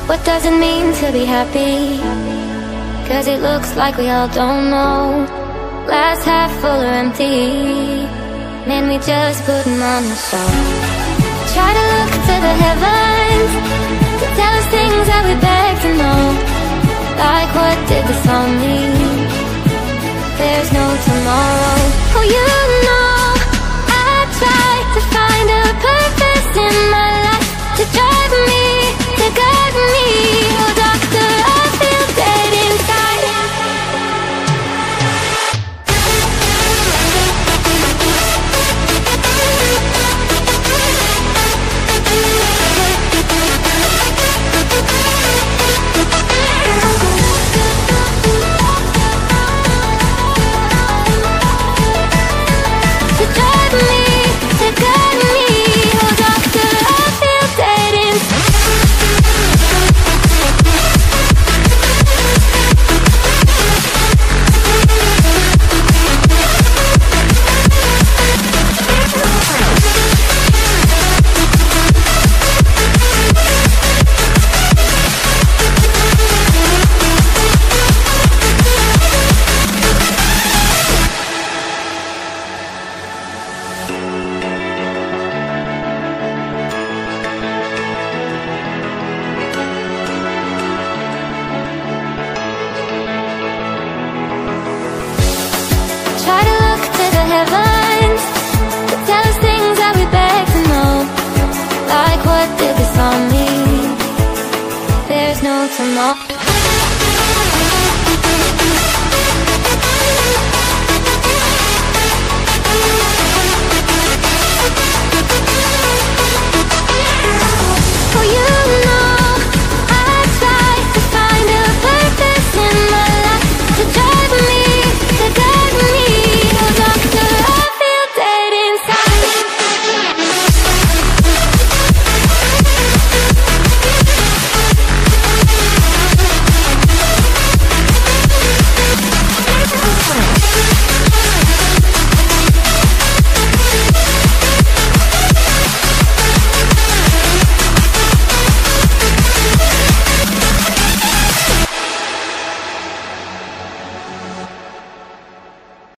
What does it mean to be happy? 'Cause it looks like we all don't know. Glass half full or empty, man, we just putting on the show. Try to look to the heavens to tell us things that we beg to know. Like, what did the song mean? There's no tomorrow. Oh, you know, I try to find a purpose in my life, to drive me, to guide me. Oh, doctor, I feel dead inside. To drive me, to guide me. Oh, doctor, I feel dead inside. Try to look to the heavens to tell us things that we beg to know. Like, what did the song mean? There's no tomorrow.